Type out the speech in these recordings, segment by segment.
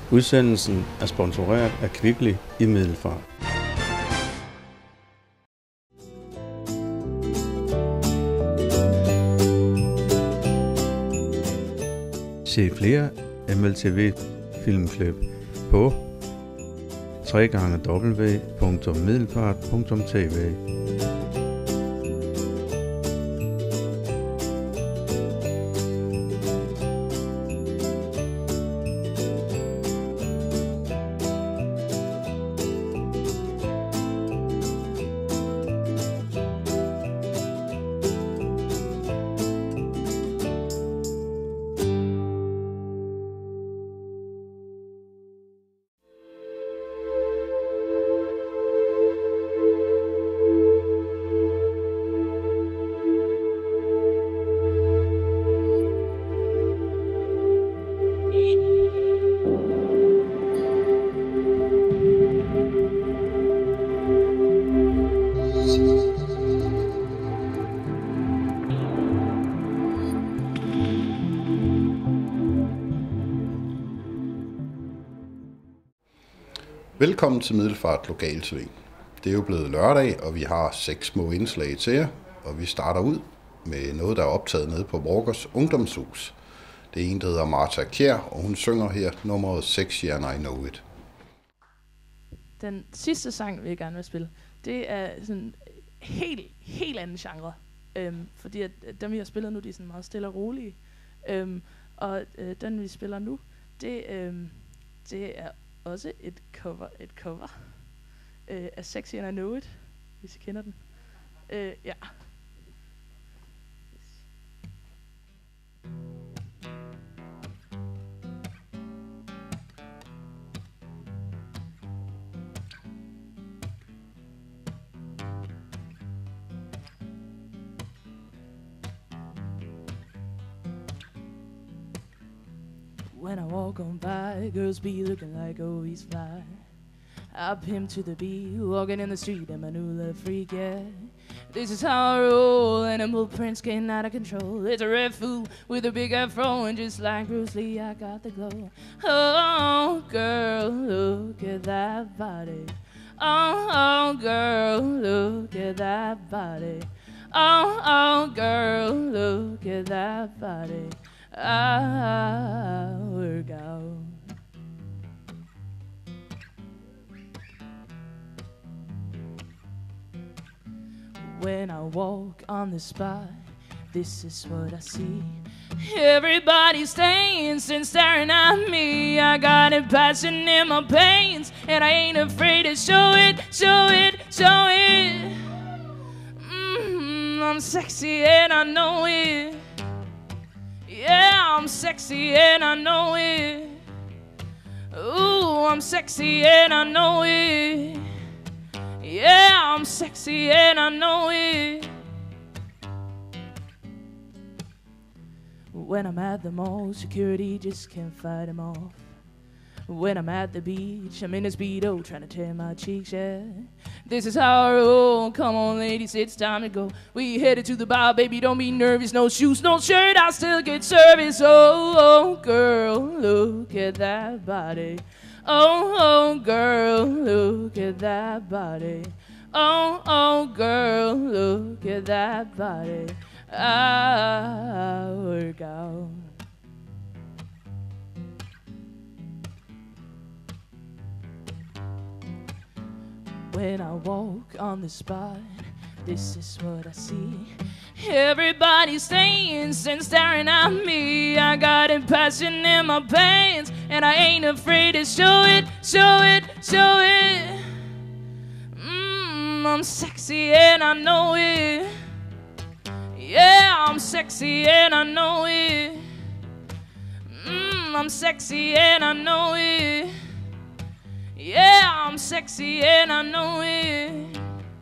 Udsendelsen er sponsoreret af Kvickly i Middelfart. Se flere MLTV filmklip på www.middelfart.tv. Velkommen til Middelfart Lokalsving. Det er jo blevet lørdag, og vi har 6 små indslag til jer, og vi starter ud med noget, der er optaget nede på Borgers Ungdomshus. Det er en, der hedder Martha Kjær, og hun synger her nummeret 6 Year and I Know It. Den sidste sang, vi gerne vil spille, det er sådan helt anden genre. Fordi at dem, vi har spillet nu, de er sådan meget stille og rolige. Den, vi spiller nu, det er også et cover af Sexy and I Know It, hvis I kender den. Ja. When I walk on by, girls be looking like always fly. I pimp to the beat, walking in the street, I'm a new little freak, yeah. This is how I roll, animal prints getting out of control. It's a red fool with a big afro, and just like Bruce Lee, I got the glow. Oh, girl, look at that body. Oh, girl, look at that body. Oh, girl, look at that body. I work out. When I walk on the spot, this is what I see. Everybody's dancing, staring at me. I got a passion in my veins, and I ain't afraid to show it, show it, show it. I'm sexy and I know it. Yeah, I'm sexy and I know it. Ooh, I'm sexy and I know it. Yeah, I'm sexy and I know it. When I'm at the mall, security just can't fight them off. When I'm at the beach, I'm in a Speedo trying to tear my cheeks, yeah. This is how I roll. Come on, ladies, it's time to go. We headed to the bar, baby, don't be nervous. No shoes, no shirt, I'll still get service. Oh, girl, look at that body. Oh, girl, look at that body. Oh, girl, look at that body. I work out. When I walk on the spot, this is what I see. Everybody's dancing, staring at me. I got a passion in my pants, and I ain't afraid to show it, show it, show it. I'm sexy and I know it. Yeah, I'm sexy and I know it. I'm sexy and I know it. Yeah, I'm sexy and I know it.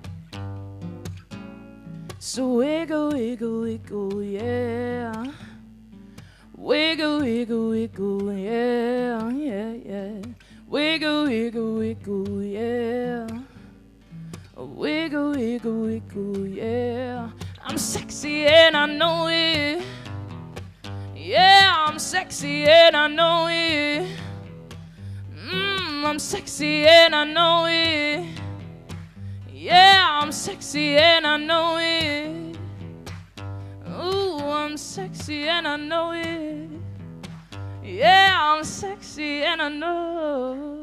So wiggle, wiggle, wiggle, yeah. Wiggle, wiggle, wiggle, yeah, yeah, yeah. Wiggle, wiggle, wiggle, yeah. Wiggle, wiggle, wiggle, yeah. I'm sexy and I know it. Yeah, I'm sexy and I know it. I'm sexy and I know it. Yeah, I'm sexy and I know it. Ooh, I'm sexy and I know it. Yeah, I'm sexy and I know it.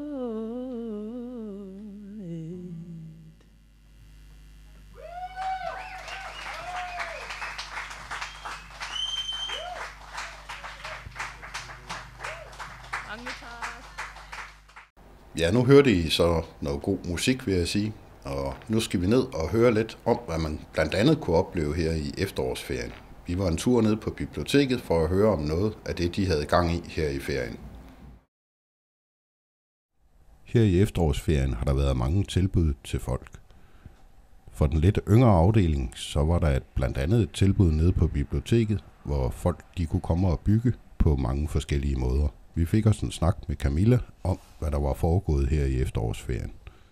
Ja, nu hørte I så noget god musik, vil jeg sige. Og nu skal vi ned og høre lidt om, hvad man blandt andet kunne opleve her i efterårsferien. Vi var en tur ned på biblioteket for at høre om noget af det, de havde gang i her i ferien. Her i efterårsferien har der været mange tilbud til folk. For den lidt yngre afdeling, så var der blandt andet et tilbud nede på biblioteket, hvor folk de kunne komme og bygge på mange forskellige måder. Vi fik også en snak med Camilla om, hvad der var foregået her i efterårsferien.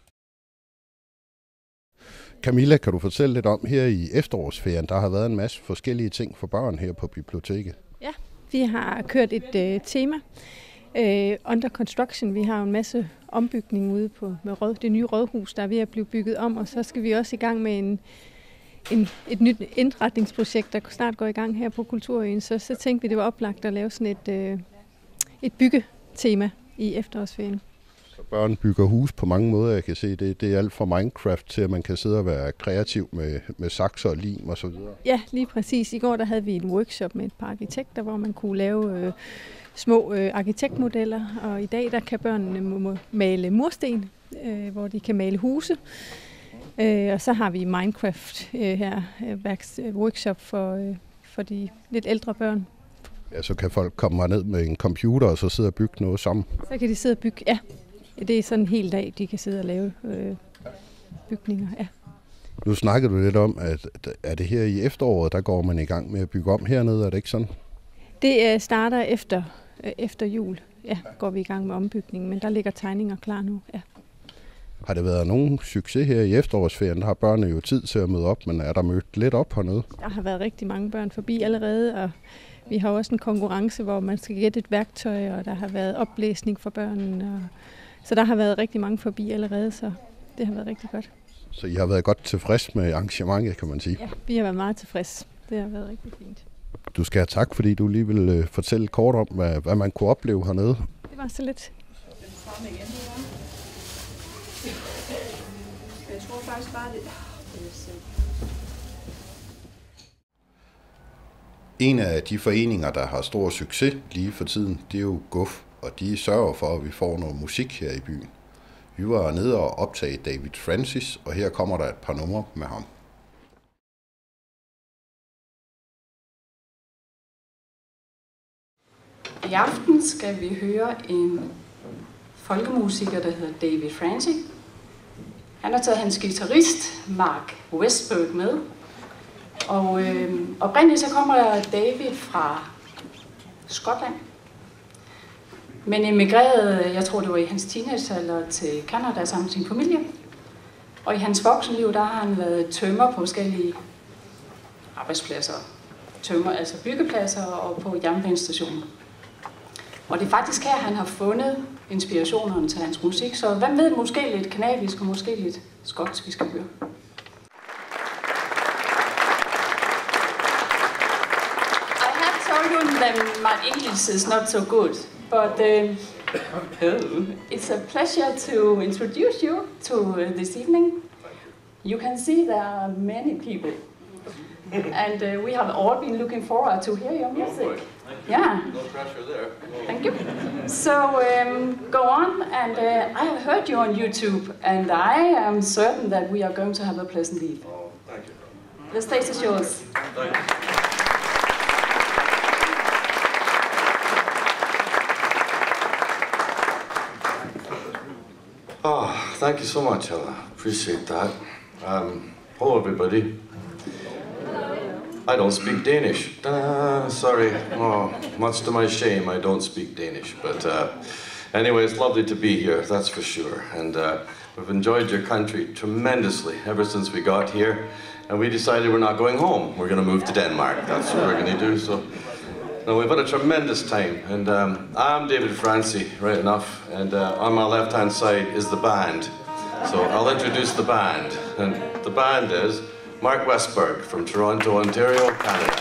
Camilla, kan du fortælle lidt om her i efterårsferien? Der har været en masse forskellige ting for børn her på biblioteket. Ja, vi har kørt et tema. Under construction. Vi har jo en masse ombygning ude på med det nye rådhus, der er ved at blive bygget om, og så skal vi også i gang med et nyt indretningsprojekt, der snart går i gang her på Kulturøen. Så tænkte vi, det var oplagt at lave sådan et byggetema i efterårsferien. Så børn bygger hus på mange måder, jeg kan se. Det er alt fra Minecraft til, at man kan sidde og være kreativ med sakser og lim og så videre. Ja, lige præcis. I går der havde vi en workshop med et par arkitekter, hvor man kunne lave små arkitektmodeller, og i dag der kan børnene male mursten, hvor de kan male huse. Og så har vi Minecraft her, workshop for de lidt ældre børn. Ja, så kan folk komme herned med en computer og så sidde og bygge noget sammen. Så kan de sidde og bygge, ja. Det er sådan en hel dag, de kan sidde og lave bygninger, ja. Nu snakkede du lidt om, at er det her i efteråret, der går man i gang med at bygge om hernede, er det ikke sådan? Det starter efter jul, ja, går vi i gang med ombygningen, men der ligger tegninger klar nu, ja. Har det været nogen succes her i efterårsferien? Der har børnene jo tid til at møde op, men er der mødt lidt op hernede? Der har været rigtig mange børn forbi allerede, og vi har også en konkurrence, hvor man skal gætte et værktøj, og der har været oplæsning for børnene. Så der har været rigtig mange forbi allerede, så det har været rigtig godt. Så I har været godt tilfreds med arrangementet, kan man sige? Ja, vi har været meget tilfreds. Det har været rigtig fint. Du skal have tak, fordi du lige vil fortælle kort om, hvad man kunne opleve hernede. Det var så lidt. Jeg tror faktisk bare, det... En af de foreninger, der har stor succes lige for tiden, det er jo GUF, og de sørger for, at vi får noget musik her i byen. Vi var nede og optage David Francis, og her kommer der et par numre med ham. I aften skal vi høre en folkemusiker, der hedder David Francis. Han har taget hans guitarist, Mark Westberg, med. Og oprindeligt så kommer David fra Skotland, men emigrerede, jeg tror det var i hans teenagealder, til Canada sammen med sin familie. Og i hans voksenliv, der har han været tømrer på forskellige arbejdspladser. Tømrer, altså byggepladser og på jernbanestationer. Og det er faktisk her, han har fundet inspirationerne til hans musik. Så hvem ved, måske lidt kanadisk og måske lidt skotsk, vi skal høre. My English is not so good, but it's a pleasure to introduce you to this evening. You can see there are many people, and we have all been looking forward to hear your music. Yeah. No pressure there. Thank you. So go on, and I have heard you on YouTube, and I am certain that we are going to have a pleasant evening. Oh, thank you. The stage is yours. Thank you. Oh, thank you so much, Ella. Appreciate that. Hello, everybody. I don't speak Danish. Sorry. Oh, much to my shame, I don't speak Danish. But anyway, it's lovely to be here, that's for sure. And we've enjoyed your country tremendously ever since we got here. And we decided we're not going home. We're going to move to Denmark. That's what we're going to do. So No, we've had a tremendous time, and I'm David Francie, right enough, and on my left-hand side is the band. So I'll introduce the band, and the band is Mark Westberg from Toronto, Ontario, Canada.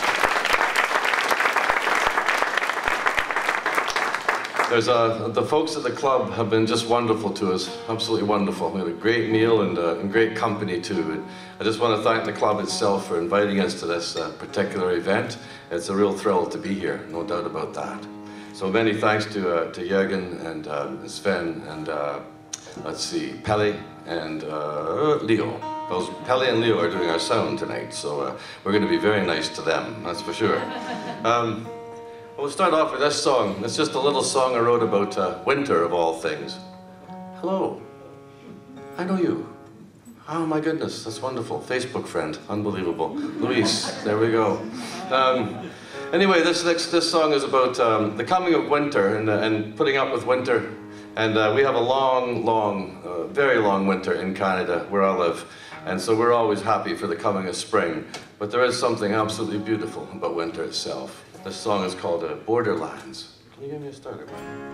The folks at the club have been just wonderful to us, absolutely wonderful. We had a great meal and great company too. And I just want to thank the club itself for inviting us to this particular event. It's a real thrill to be here, no doubt about that. So many thanks to Jürgen and Sven and let's see, Pelle and Leo. Those Pelle and Leo are doing our sound tonight, so we're going to be very nice to them, that's for sure. We'll start off with this song. It's just a little song I wrote about winter, of all things. Hello, I know you. Oh my goodness, that's wonderful. Facebook friend, unbelievable. Luis, there we go. Anyway, this song is about the coming of winter and putting up with winter. And we have a very long winter in Canada, where I live. And so we're always happy for the coming of spring. But there is something absolutely beautiful about winter itself. This song is called Borderlands. Can you give me a starter?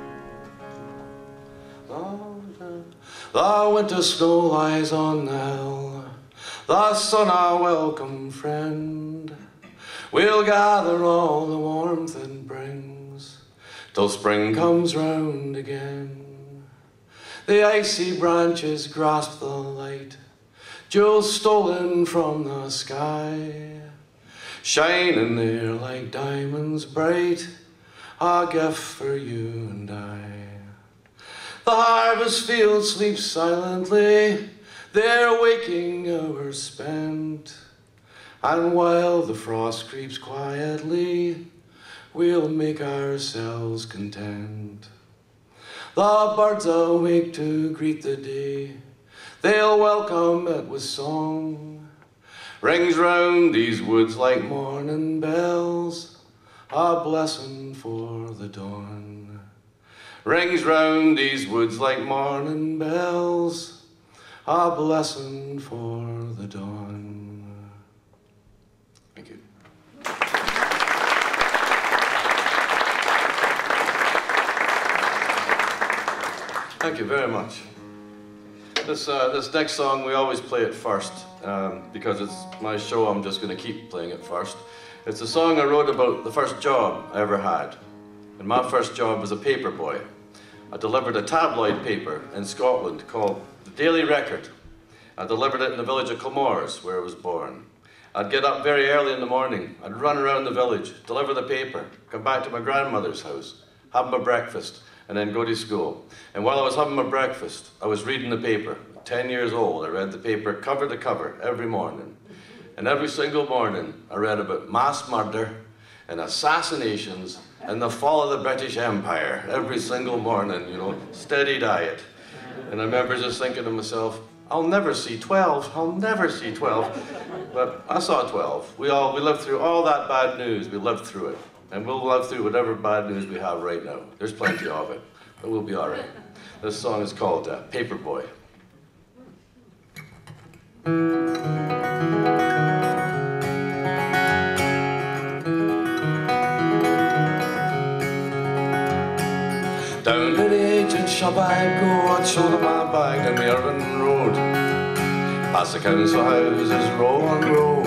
The winter snow lies on the hill, the sun our welcome friend. We'll gather all the warmth it brings, till spring comes round again. The icy branches grasp the light, jewels stolen from the sky, shining there like diamonds bright, a gift for you and I. The harvest field sleeps silently, their waking hours spent, and while the frost creeps quietly, we'll make ourselves content. The birds awake to greet the day, they'll welcome it with song. Rings round these woods like morning bells, a blessing for the dawn. Rings round these woods like morning bells, a blessing for the dawn. Thank you. Thank you very much. This next song, we always play it first, because it's my show, I'm just going to keep playing it first. It's a song I wrote about the first job I ever had. And my first job was a paper boy. I delivered a tabloid paper in Scotland called The Daily Record. I delivered it in the village of Kilmores, where I was born. I'd get up very early in the morning, I'd run around the village, deliver the paper, come back to my grandmother's house, have my breakfast, and then go to school. And while I was having my breakfast, I was reading the paper. 10 years old, I read the paper cover to cover every morning. And every single morning, I read about mass murder and assassinations and the fall of the British Empire. Every single morning, you know, steady diet. And I remember just thinking to myself, I'll never see 12, I'll never see 12. But I saw 12. We lived through all that bad news, we lived through it. And we'll live through whatever bad news we have right now. There's plenty of it, but we'll be all right. This song is called Paperboy. Down to the agent shop I'd go, I'd shoulder my bag on the urban road, past the council houses row on row.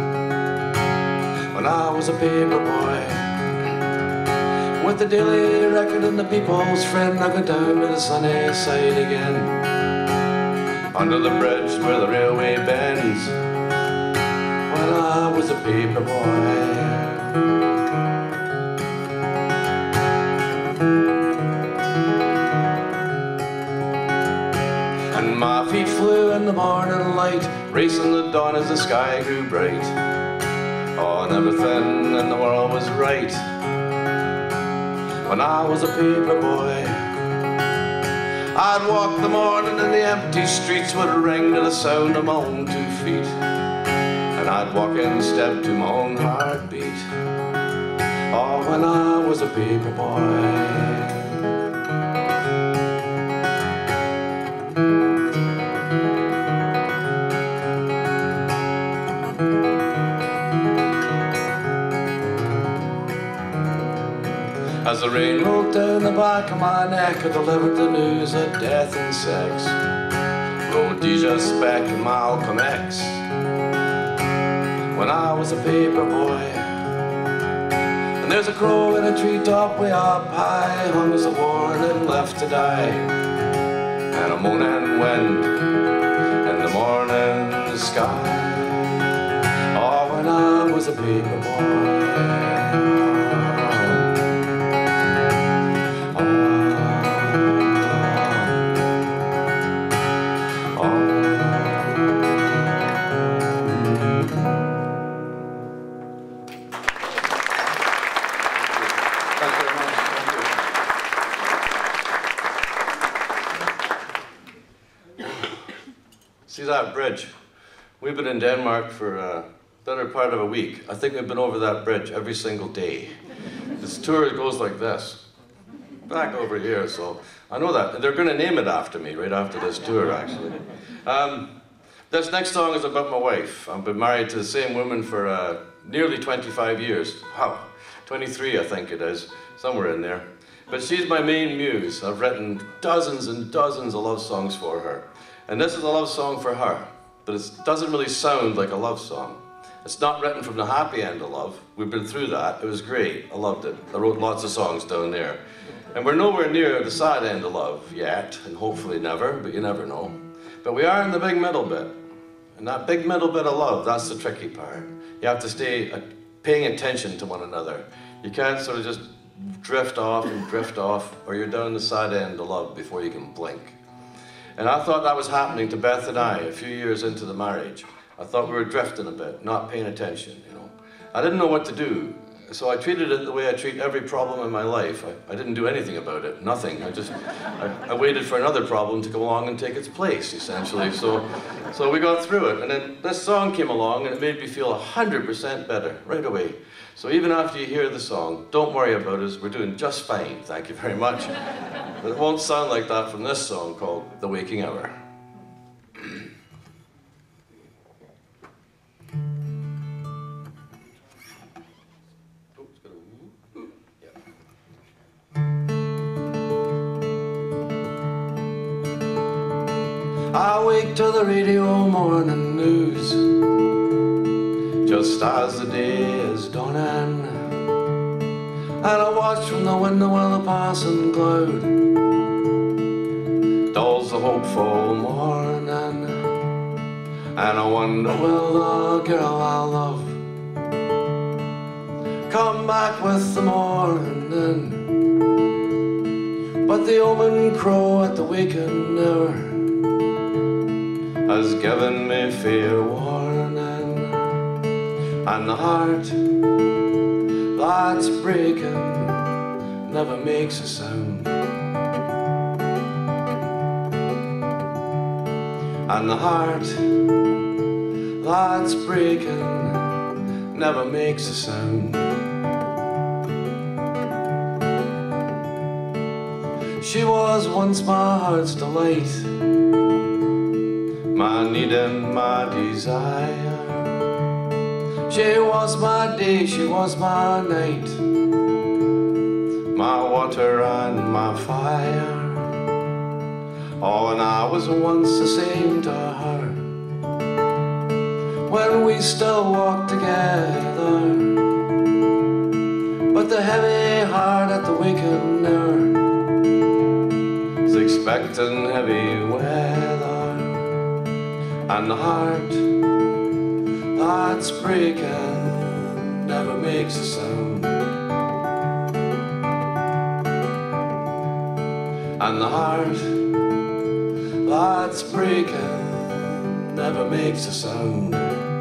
When I was a paper boy, with the Daily Record and the People's Friend, I go down to the sunny side again, under the bridge where the railway bends. When I was a paper boy, and my feet flew in the morning light, racing the dawn as the sky grew bright. Oh, and everything in the world was right. When I was a paper boy, I'd walk the morning and the empty streets would ring to the sound of my own 2 feet, and I'd walk in step to my own heartbeat. Oh, when I was a paper boy. As the rain rolled down the back of my neck, I delivered the news of death and sex. Rhodesia Speck and Malcolm X. When I was a paper boy, and there's a crow in a treetop way up high, hung as a warning left to die, and a moaning wind in the morning sky. Oh, when I was a paper boy. See that bridge? We've been in Denmark for a better part of a week. I think we've been over that bridge every single day. This tour goes like this. Back over here, so I know that. They're going to name it after me right after this tour, actually. This next song is about my wife. I've been married to the same woman for nearly 25 years. Wow, 23 I think it is, somewhere in there. But she's my main muse. I've written dozens and dozens of love songs for her. And this is a love song for her, but it doesn't really sound like a love song. It's not written from the happy end of love. We've been through that. It was great. I loved it. I wrote lots of songs down there. And we're nowhere near the sad end of love yet, and hopefully never, but you never know. But we are in the big middle bit. And that big middle bit of love, that's the tricky part. You have to stay paying attention to one another. You can't sort of just drift off, or you're down the sad end of love before you can blink. And I thought that was happening to Beth and I a few years into the marriage. I thought we were drifting a bit, not paying attention, you know. I didn't know what to do, so I treated it the way I treat every problem in my life. I didn't do anything about it, nothing. I waited for another problem to come along and take its place, essentially. So we got through it, and then this song came along and it made me feel 100% better right away. So even after you hear the song, don't worry about us, we're doing just fine, thank you very much. But it won't sound like that from this song called The Waking Hour. I wake to the radio morning news, just as the day is dawning, and I watch from the window while the passing cloud dulls the hopeful morning, and I wonder will the girl I love come back with the morning. But the omen crow at the waking hour has given me fair warning, and the heart that's breaking never makes a sound, and the heart that's breaking never makes a sound. She was once my heart's delight, my need and my desire. She was my day, she was my night, my water and my fire. Oh, and I was once the same to her when we still walked together. But the heavy heart at the waking hour is expecting heavy weather, and the heart that's breaking never makes a sound, and the heart that's breaking never makes a sound.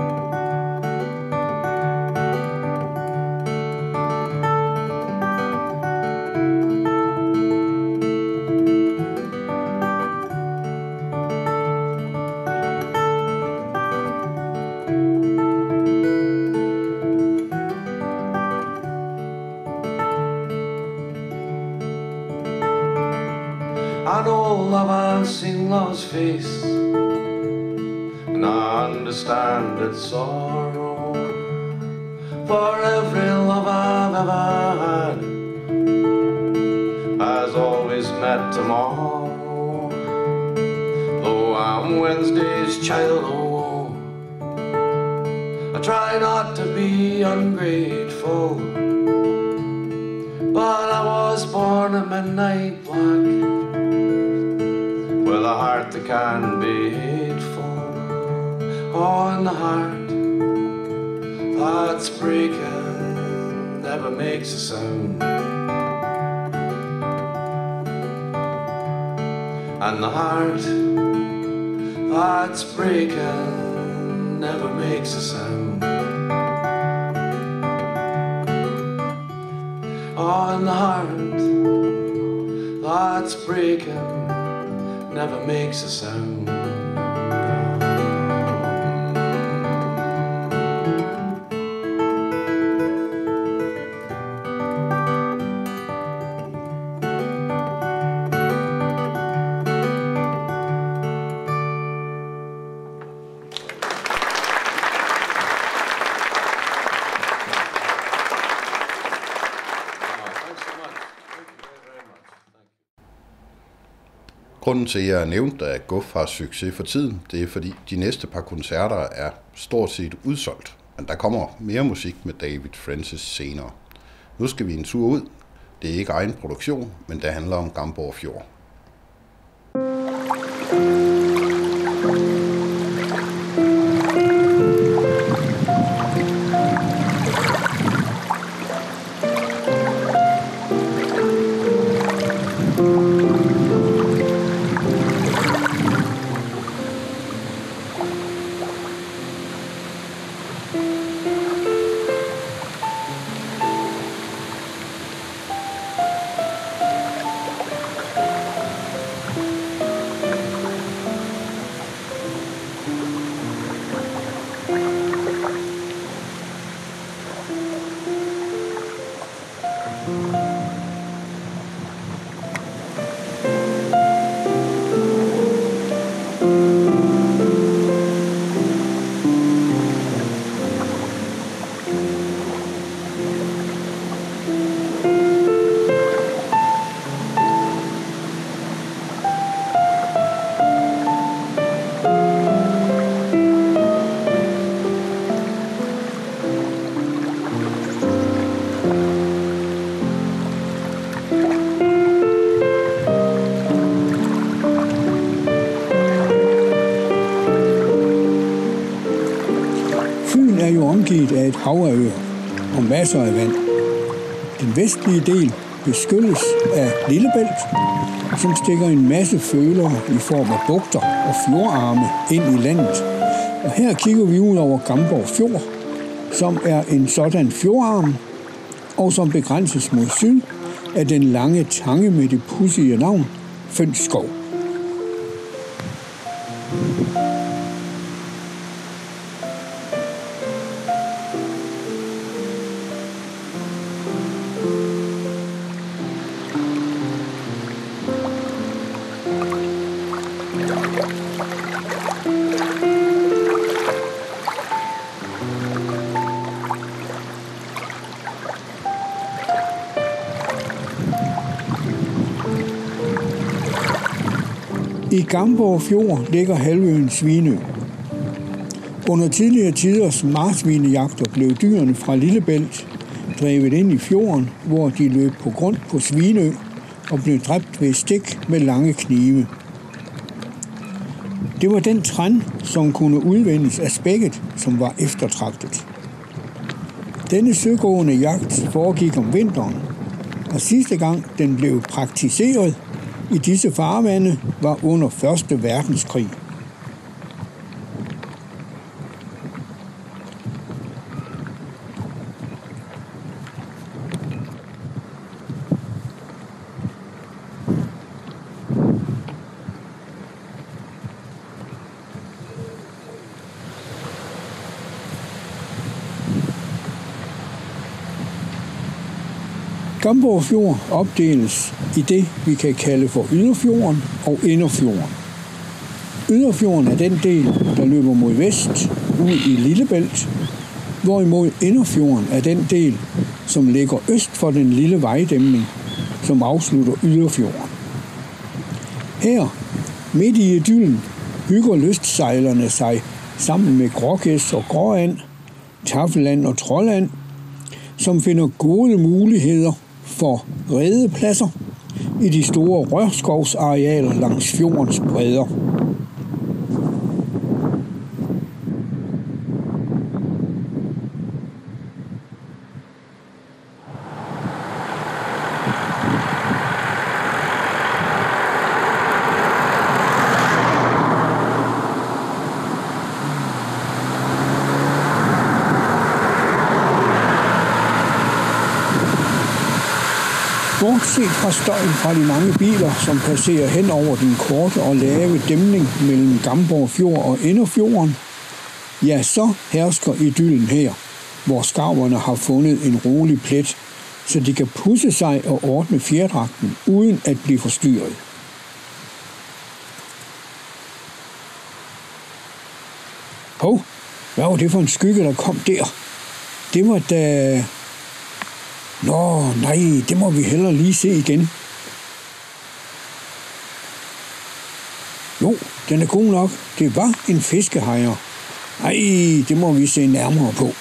I know love, I've seen love's face, and I understand its sorrow. For every love I've ever had met tomorrow. Oh, I'm Wednesday's child, oh. I try not to be ungrateful, but I was born a midnight black, with a heart that can be hateful. Oh, and the heart that's breaking never makes a sound. And the heart that's breaking never makes a sound. Oh, and the heart that's breaking never makes a sound. Grunden til, at jeg nævnte, at Guf har succes for tiden, det er fordi de næste par koncerter er stort set udsolgt. Men der kommer mere musik med David Francis senere. Nu skal vi en tur ud. Det er ikke egen produktion, men det handler om Gamborg Fjord. Omgivet af et hav af øer og masser af vand. Den vestlige del beskyttes af Lillebælt, som stikker en masse følere i form af bugter og fjordarme ind i landet. Og her kigger vi ud over Gamborg Fjord, som er en sådan fjordarm, og som begrænses mod syd af den lange tange med det pudsige navn Fønskov. I Gamborg Fjord ligger halvøen Svinø. Under tidligere tiders marsvinejagter blev dyrene fra Lillebælt drevet ind i fjorden, hvor de løb på grund på Svinø og blev dræbt ved stik med lange knive. Det var den træn, som kunne udvindes af spækket, som var eftertragtet. Denne søgående jagt foregik om vinteren, og sidste gang den blev praktiseret i disse farvande var under 1. verdenskrig. Gamborg Fjord opdeles i det, vi kan kalde for Yderfjorden og Inderfjorden. Yderfjorden er den del, der løber mod vest ud i Lillebælt, hvorimod Inderfjorden er den del, som ligger øst for den lille vejdæmning, som afslutter Yderfjorden. Her, midt i idyllen, hygger lystsejlerne sig sammen med grågæs og gråand, taffeland og troldand, som finder gode muligheder for redepladser i de store rørskovsarealer langs fjordens bredder. Bortset fra støjen fra de mange biler, som passerer hen over den korte og lave dæmning mellem Gamborg Fjord og Inderfjorden, ja, så hersker idyllen her, hvor skarverne har fundet en rolig plet, så de kan pudse sig og ordne fjerdragten uden at blive forstyrret. Hov, hvad var det for en skygge, der kom der? Det var da... Nå, nej, det må vi hellere lige se igen. Jo, den er god nok. Det var en fiskehajer. Ej, det må vi se nærmere på.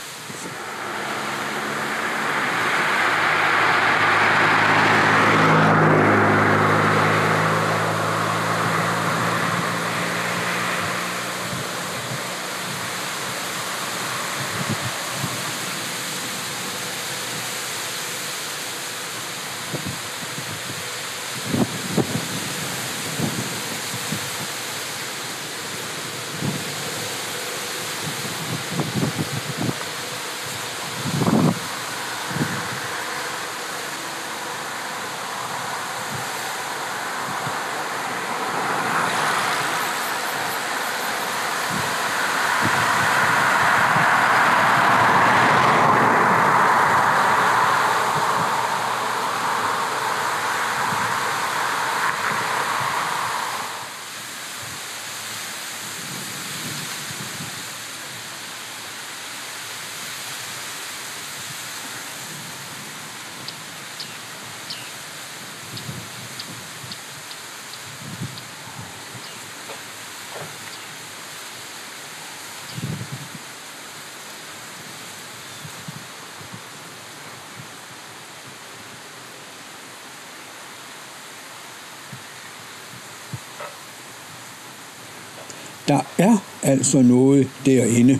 Der er altså noget derinde.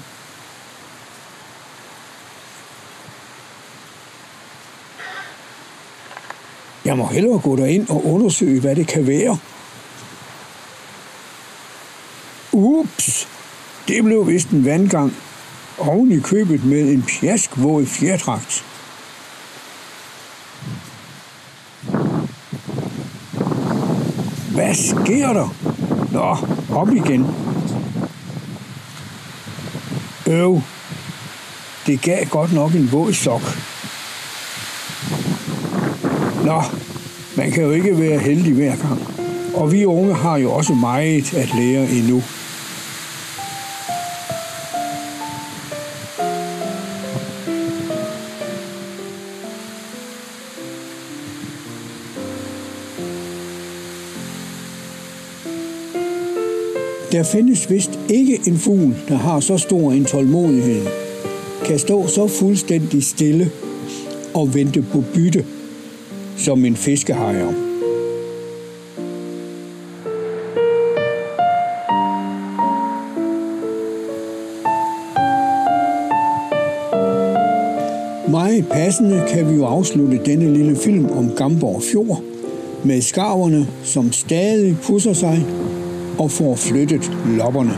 Jeg må hellere gå derind og undersøge, hvad det kan være. Ups! Det blev vist en vandgang. Oven i købet med en pjaskvåd fjerdragt. Hvad sker der? Nå, op igen. Det gav godt nok en våd sok. Nå, man kan jo ikke være heldig hver gang. Og vi unge har jo også meget at lære endnu. Der findes vist ikke en fugl, der har så stor en tålmodighed, kan stå så fuldstændig stille og vente på bytte som en fiskehajer. Meget passende kan vi jo afslutte denne lille film om Gamborg Fjord med skarverne, som stadig pudser sig og får flyttet lopperne.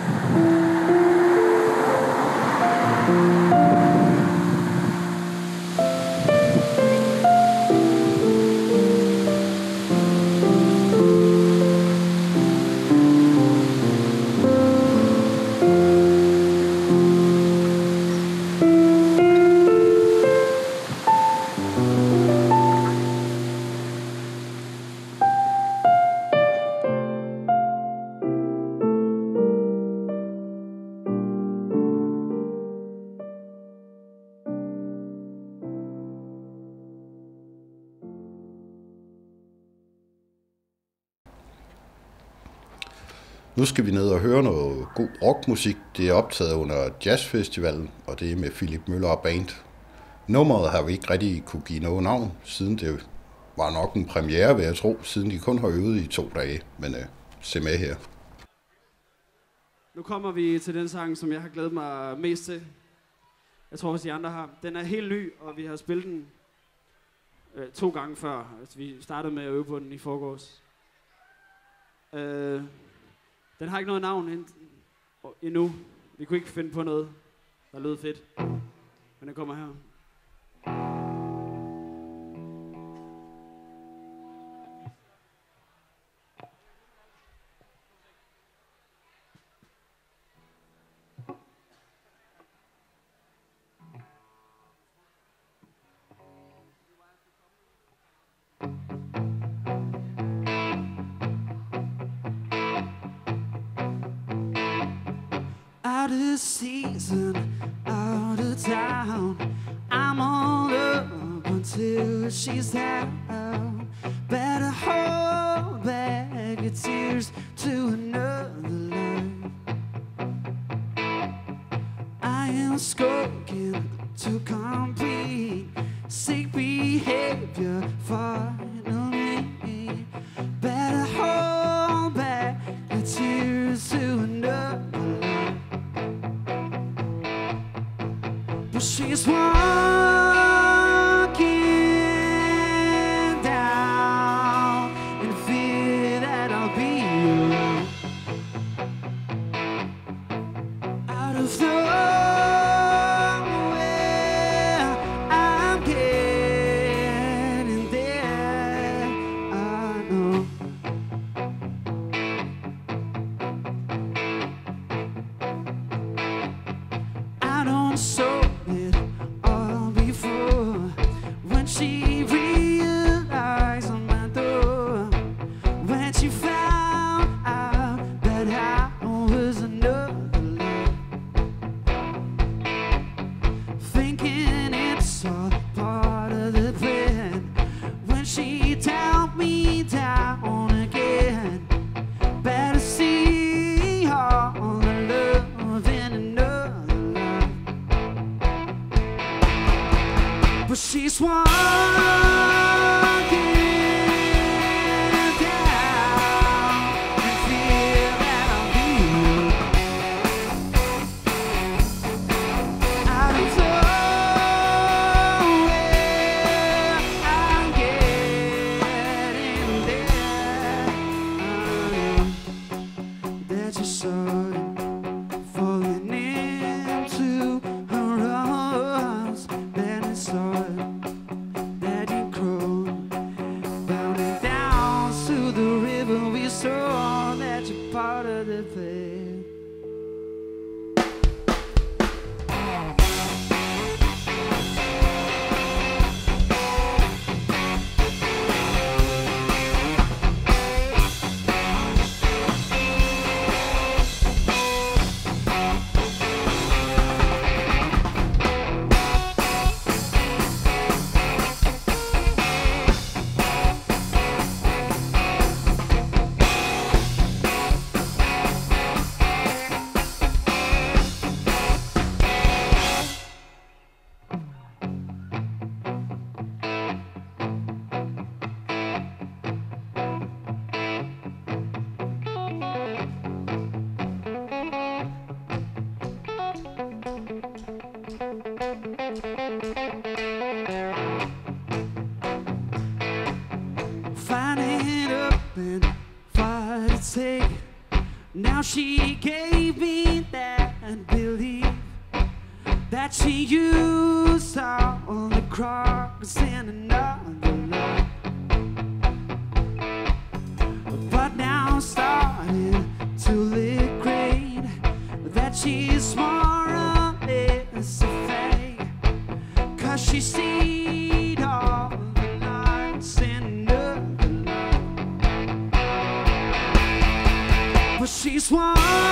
Nu skal vi ned og høre noget god rockmusik. Det er optaget under Jazzfestivalen, og det er med Philip Møller og Band. Nummeret har vi ikke rigtig kunne give noget navn, siden det var nok en premiere, vil jeg tro, siden de kun har øvet i 2 dage. Men se med her. Nu kommer vi til den sang, som jeg har glædet mig mest til. Jeg tror også, de andre har. Den er helt ny, og vi har spillet den 2 gange før. Altså, vi startede med at øve på den i forgårs. Den har ikke noget navn endnu. Vi kunne ikke finde på noget, der lød fedt. Men den kommer her. Out of season, out of town, I'm all up until she's down. Better hold back your tears to another life. I am skulking to complete sick behavior finally. Better hold back your tears to another life. But she's walking down in fear that I'll be alone. Out of nowhere, I'm getting there, I know. I don't show it all before when she realized on my door, when she found out that I was another love, thinking it's all part of the plan. When she turned me down again, better see all the love in another life. But she's walking down and feel that I'll be out of nowhere. I'm getting there. That you saw it falling into her arms. Then it started that you crawled, bounding down to the river. We saw that you're part of the plan. Finding up and fight to take. Now she gave me that belief that she used all the crocks in another life. But now I'm starting to look great, that she's more or less a fake, 'cause she seen all the lights in another life. But she's walking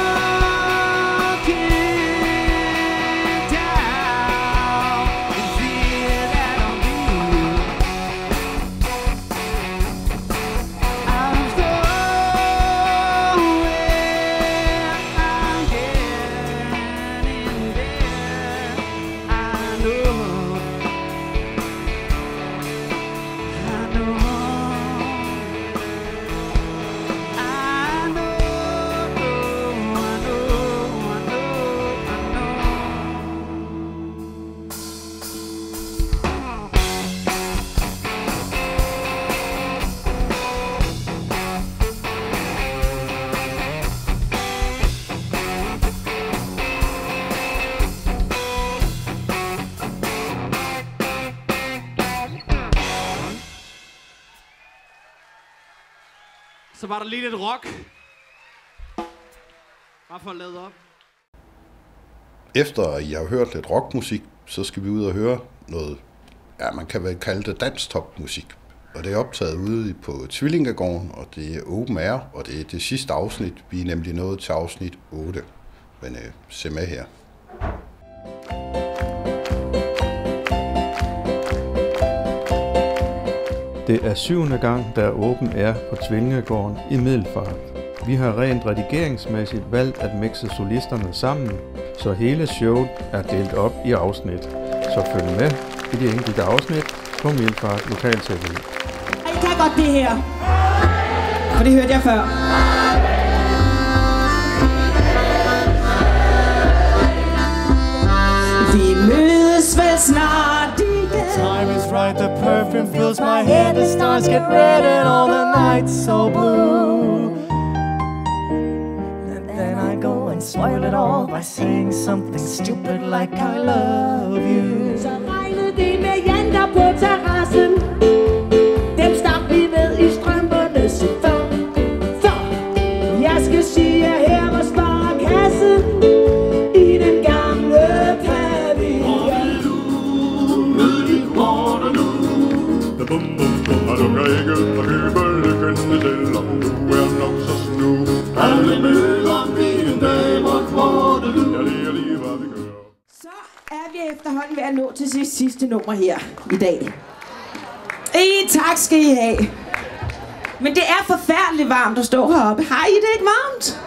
down in fear that I'll be out of nowhere. Så var der lige lidt rock. Bare for at lade op. Efter I har hørt lidt rockmusik, så skal vi ud og høre noget, ja, man kan vel kalde det danstopmusik. Og det er optaget ude på Tvillingegården, og det er open air, og det er det sidste afsnit. Vi er nemlig nået til afsnit 8. Men se med her. Det er 7. gang, der er åben air på Tvillingegården i Middelfart. Vi har rent redigeringsmæssigt valgt at mixe solisterne sammen, så hele showet er delt op i afsnit. Så følg med i de enkelte afsnit på Middelfart Lokal TV. I kan godt det her, for det hørte jeg før. Vi mødes vel snart igen. Time is right, the perfume fills my head, the stars get red and all the nights so blue. And then I go and spoil it all by saying something stupid like I love you. Så regnede det med janter på terrassen. Dem stak vi ved i strømperne så før. Jeg skal sige, at her var sparekassen i den gamle pavillon. Jeg lukker ikke og køber lykken, selvom du er nok så snu. Alle møder vi en dag, hvor det lyder. Jeg lige, hvad vi gør. Så er vi efterhånden ved at nå til sidste nummer her i dag. Tak skal I have. Men det er forfærdeligt varmt at stå heroppe. Har I det ikke varmt?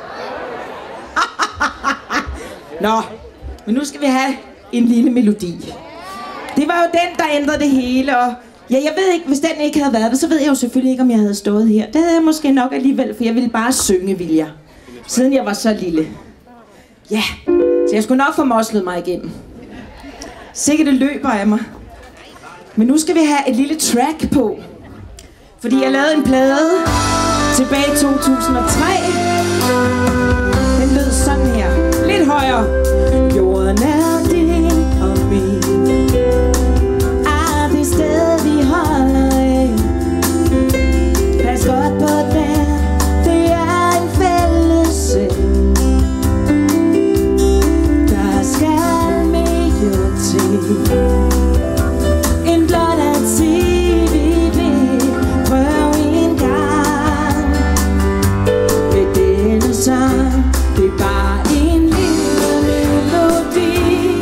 Nå, men nu skal vi have en lille melodi. Det var jo den, der ændrede det hele, og ja, jeg ved ikke, hvis den ikke havde været der, så ved jeg jo selvfølgelig ikke, om jeg havde stået her. Det havde jeg måske nok alligevel, for jeg ville bare synge, ville jeg. Siden jeg var så lille. Ja, så jeg skulle nok få moslet mig igennem. Sikkert det løber af mig. Men nu skal vi have et lille track på. Fordi jeg lavede en plade tilbage i 2003. Den lød sådan her. Lidt højere. Jorden er din og min. Er det sted vi holder af. Pas godt på den. Det er en fælles seng. Der skal mere til. En blot at sige vi vil. Prøv en gang. Med denne sang. Det er bare en lille melodi.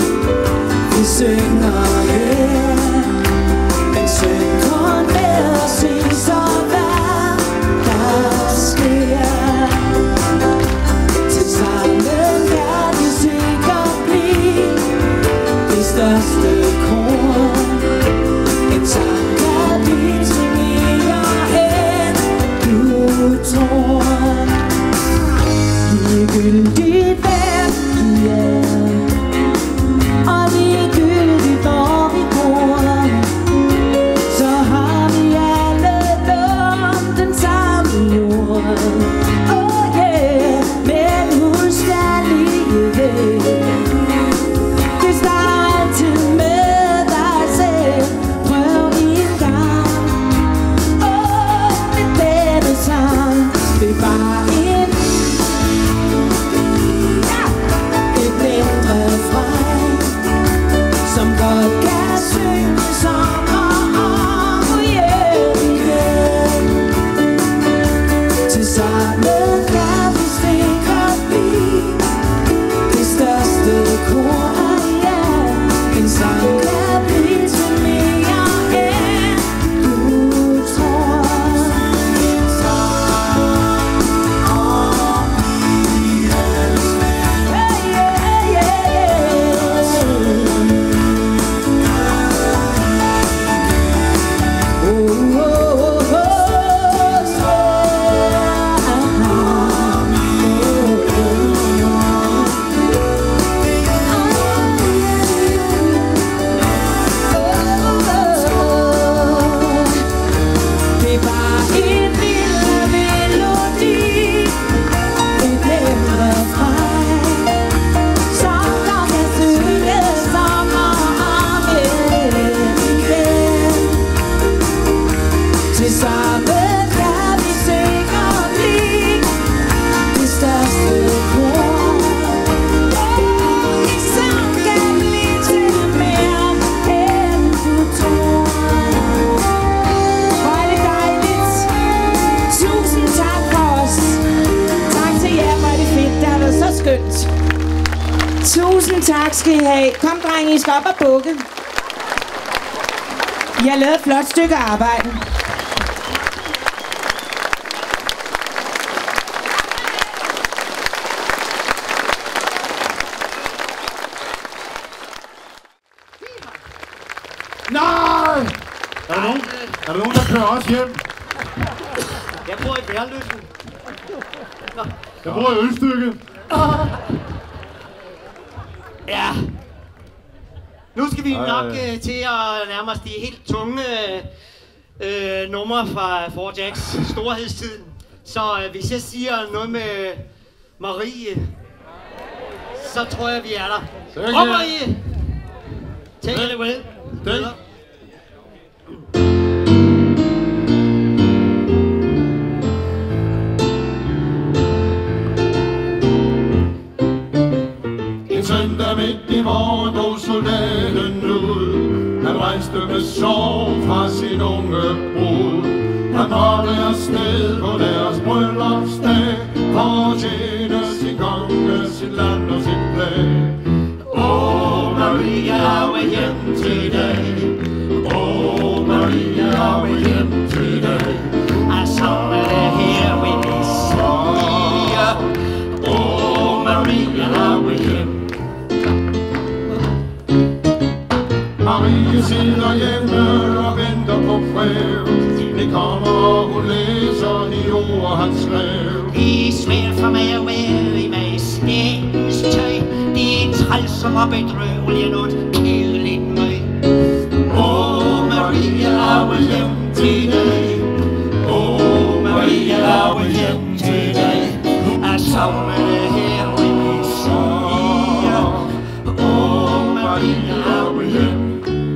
skal I have. Kom, drenge, I skal op og bukke. I har lavet et flot stykke arbejde. Nej! Er der nogen, der kører os hjem? Jeg bor i Værløsen. Jeg bor i Ølstykke. Ja. Nu skal vi nok til at nærme os de helt tunge numre fra Four Jacks storhedstiden. Så hvis jeg siger noget med Marie, så tror jeg, vi er der. Kom Marie! Take it away. En søndag midt i våren drog soldaten ud. Han rejste med sorg fra sin unge brud. Han måtte afsted på deres bryllupsdag for at tjene sin konge, sit land og sit flag. Åh, Maria, er vi hjem til dag. Åh, Maria, er vi hjem til dag. Jeg savner det her ved det siger. Åh, Maria, er vi hjem. Marie sidder hjemme og venter på brev. Det kommer, og hun læser de ord, han skrev. Det er svært for mig at være i majestætens tøj. Det er træls og bedrøvelig noget kedeligt møg. Åh, Maria, er vi hjem til dig. Åh, Maria, er vi hjem til dig. Jeg savner det her ved det siger. Åh, Maria, er vi hjem.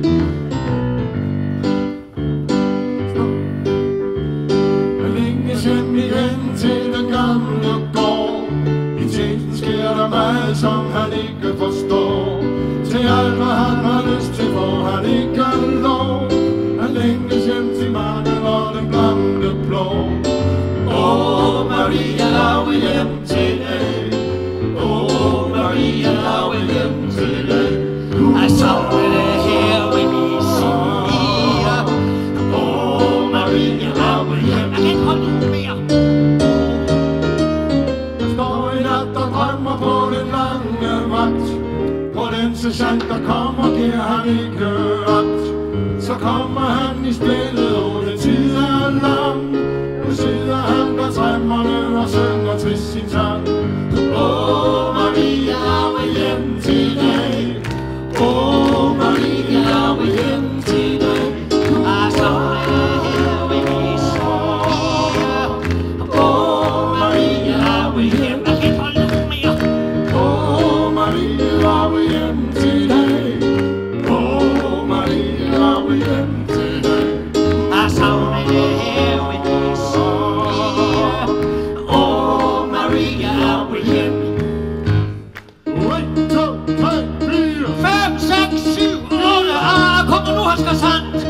Hjem igen til den gamle gård. I tjenesten sker der meget, som han ikke forstår. Til alt, hvad han har lyst til, får han ikke lov. Han længes hjem til marken og den blanke blå. Åh, Maria, er vi hjem til dig. Åh, Maria, er vi hjem til dig. Jeg savner det her ved det siger. Åh, Maria, er vi hjem. Jeg kan ikke holde ud mere. Der står i nat og drømmer på den lange vagt. På den sergeant, der kommer, giver han ikke ret. Så kommer han i spillet, og den tid er lang. Nu sidder han blandt træmmerne og synger trist sin sang. Åh, Maria, er vi hjem til dig. Åh, Maria, er vi hjem til dig. Jeg savner det her ved det siger. Åh, Maria, er vi hjem. Jeg kan ikke holde ud mere. Åh, Maria, er vi hjem til dig. Åh, Maria, er vi hjem til dig. Jeg savner det her ved det siger. Åh, Maria, er vi hjem. 1, 2, 3, 4, 5, 6, 7, 8. Kom nu, han skal sandt.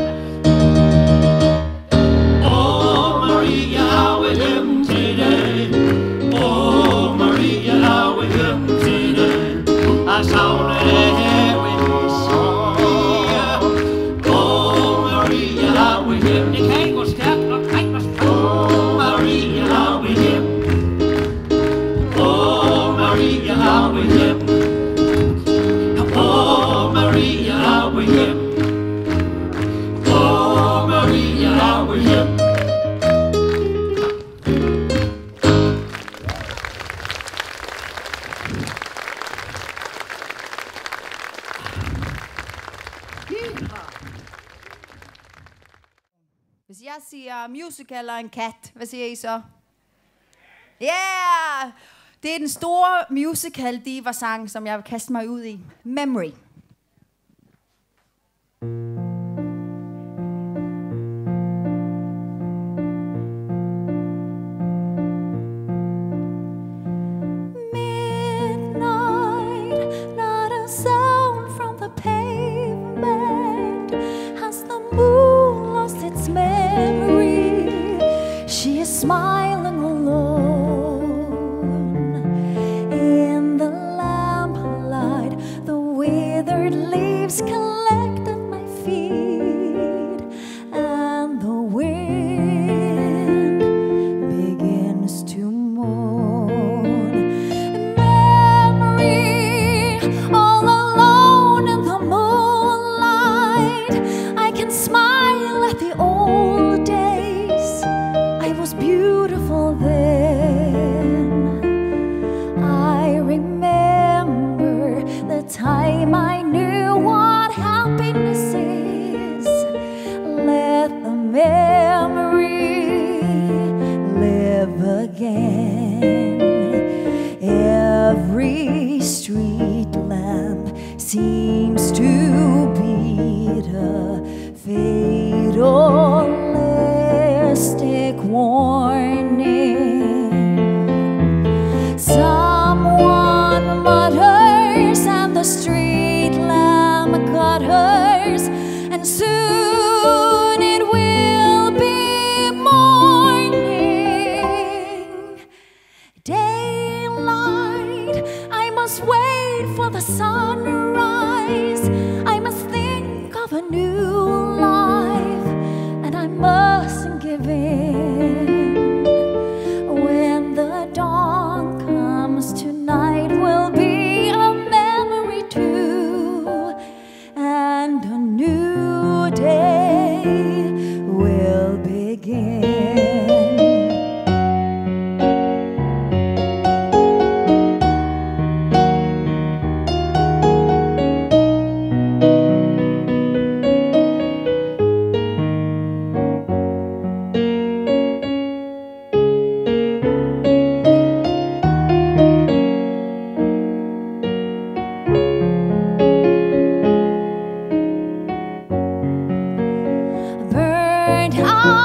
Åh, Maria, er vi hjem til dig. Åh, Maria, er vi hjem til dig. Jeg savner det her ved det siger. Åh, Maria, er vi hjem. Det kan ikke gå stærkt nok. Åh, Maria, er vi hjem. Åh, Maria, er vi hjem. Åh, Maria, er vi hjem. Åh, Maria, er vi hjem. Hvis jeg siger musical og en kat, hvad siger I så? Yeah! Det er den store musical diva-sang, som jeg vil kaste mig ud i. Memory. Midnight, not a sound from the pavement. Has the moon lost its memory? She is smiling alone in the lamplight. The wind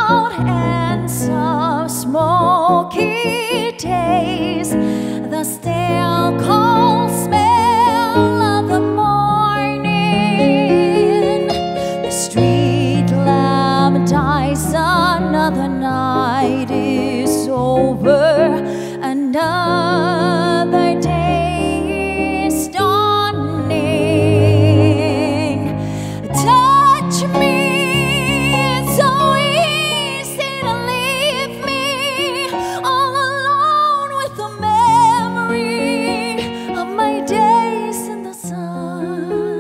out and some smoky days, the stale cold smell of the morning, the street lamp dies, another night is over, another day is dawning. Touch me, it's so easy to leave me all alone with the memory of my days in the sun.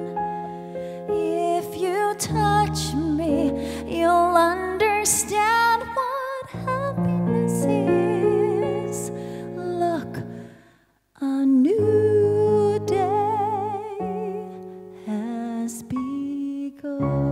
If you touch me, you'll understand what happiness is. Look, a new day has begun.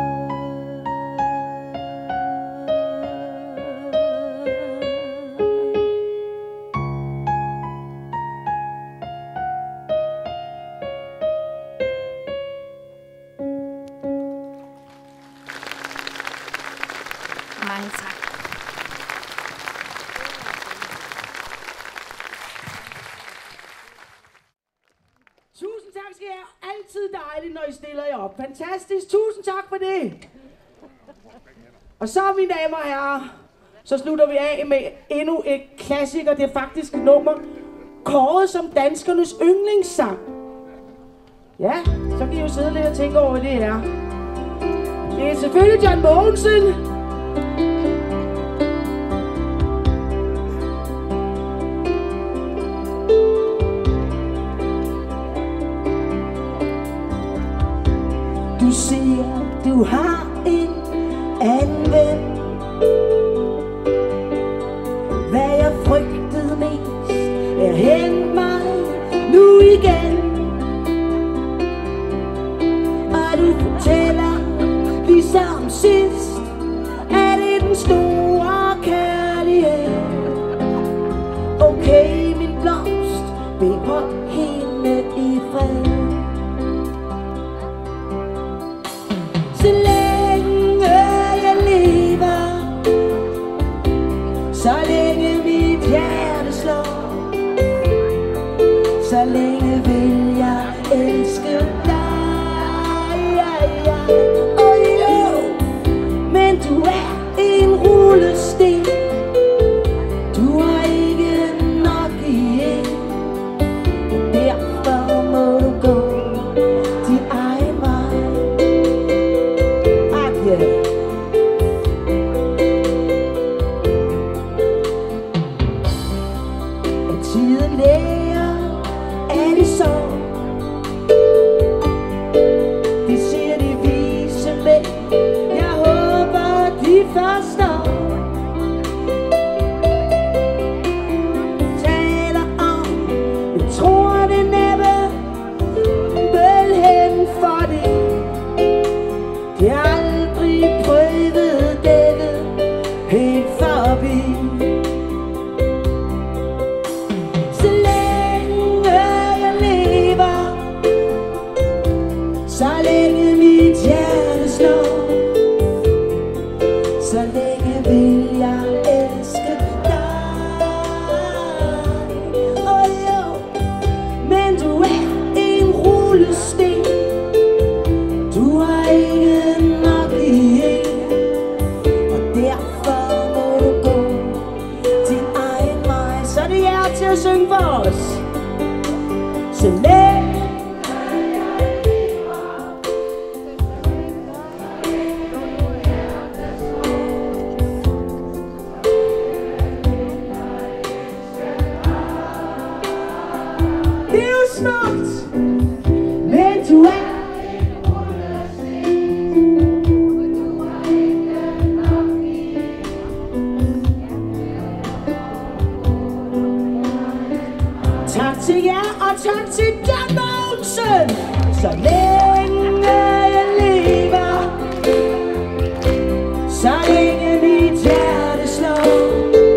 Mange tak. Tusind tak skal I have. Altid dejligt, når I stiller jer op. Fantastisk. Tusind tak for det. Og så, mine damer og herrer, så slutter vi af med endnu et klassiker. Det er faktisk et nummer kåret som danskernes yndlingssang. Ja, så kan I jo sidde lidt og tænke over, hvad det er. Det er selvfølgelig John Mogensen. Du siger, du har en anden ven. Hvad jeg frygtede mest er hængt mig nu igen. Og du fortæller ligesom sidst, at det er den store kærlighed. Okay, min blomst, behold hende i fred. Så længe jeg lever, så længe mit hjerte slår, så længe vil jeg elske dig. Og jo, men du er en rullesten, du har ikke nok igen, og derfor må du gå din egen vej. At tiden lærer alle sorg, det siger de vise mænd. Jeg håber de forstår. Taler om, jeg tror det næppe vel hen for det. Det er aldrig prøvet dette helt forbi. Så længe jeg lever, så længe mit hjerte slår, så længe vil jeg elske dig. Og jo, men du er en rullesten, du har ikke nok igen, og derfor må du gå din egen vej. Så det er jer til at synge for os. Så længe det er jo smukt, men du er tak til jer, og tak til John Mogensen. Så længe jeg lever, så længe mit hjerte slår,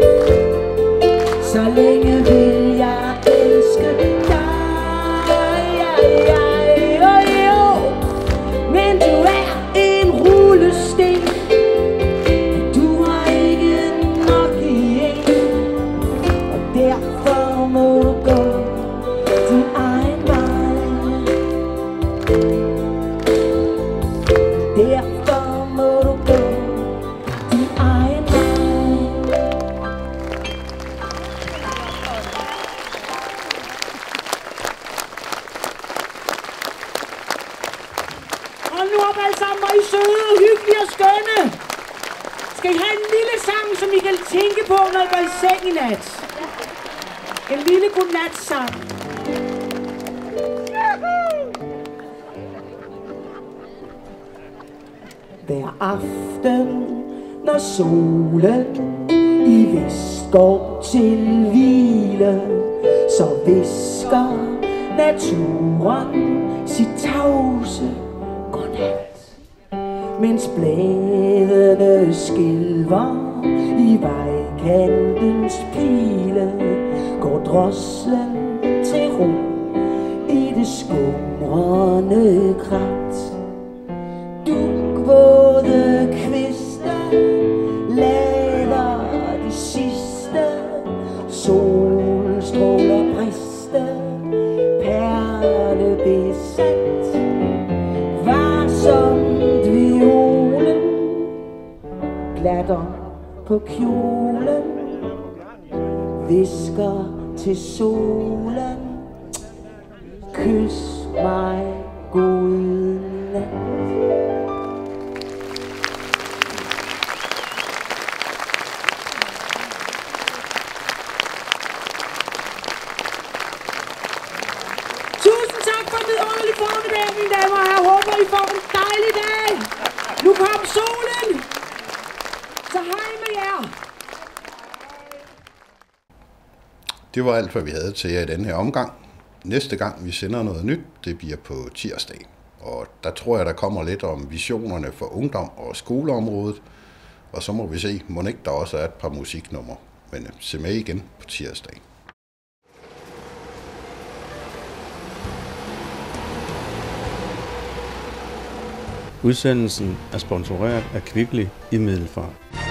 så længe vil jeg elske dig. Og jo, men du er en rullesten, Skal I have en lille sang, som I kan tænke på, når I går i seng i nat? En lille godnatsang. Hver aften, når solen i vest går til hvile, så visker naturen sit tavse godnat. Mens bladene skælver i vejkantens pile, går droslen til ro i det skumrende krat. Dugvåde kvister lader de sidste solstråler briste, perlebesat varsomt violen glatter på kjolen, visker til solen, kys mig godnat. Tusind tak for en vidunderlig formiddag, mine damer og herrer. Håber, I får en dejlig dag. Nu kom solen. Så hej med jer. Det var alt, hvad vi havde til jer i denne her omgang. Næste gang vi sender noget nyt, det bliver på tirsdag. Og der tror jeg, der kommer lidt om visionerne for ungdom og skoleområdet. Og så må vi se, mon ikke der også er et par musiknumre. Men se med igen på tirsdag. Udsendelsen er sponsoreret af Kvickly i Middelfart.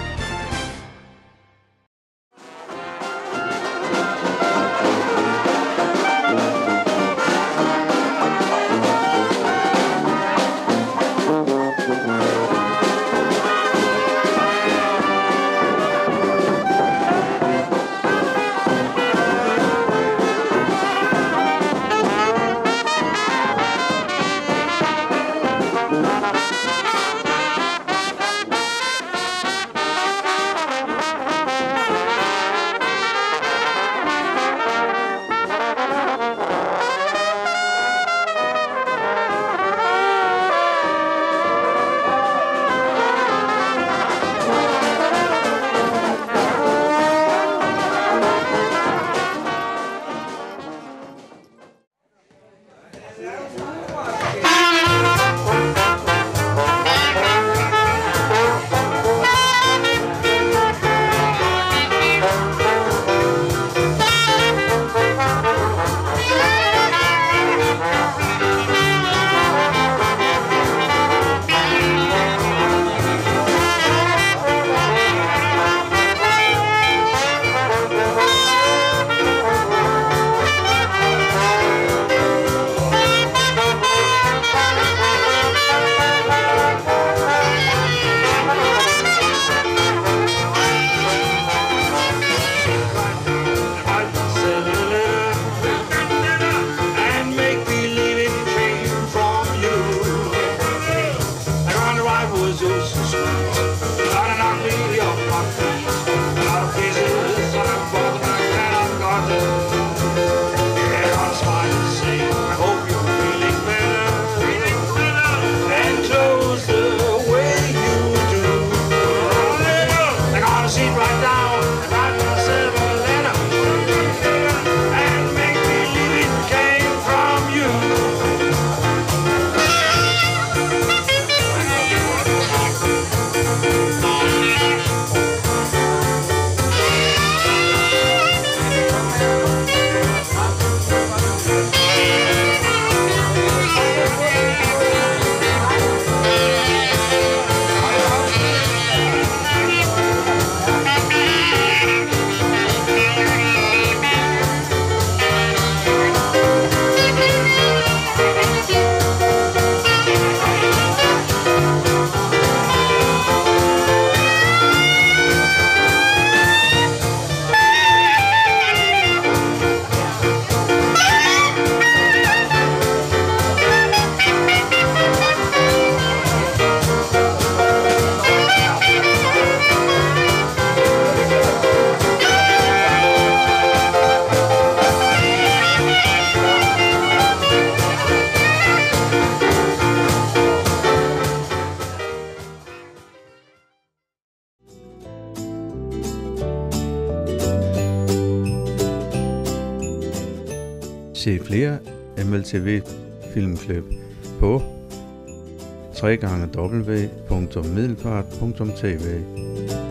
Se flere MLTV filmklip på www.middelfart.tv.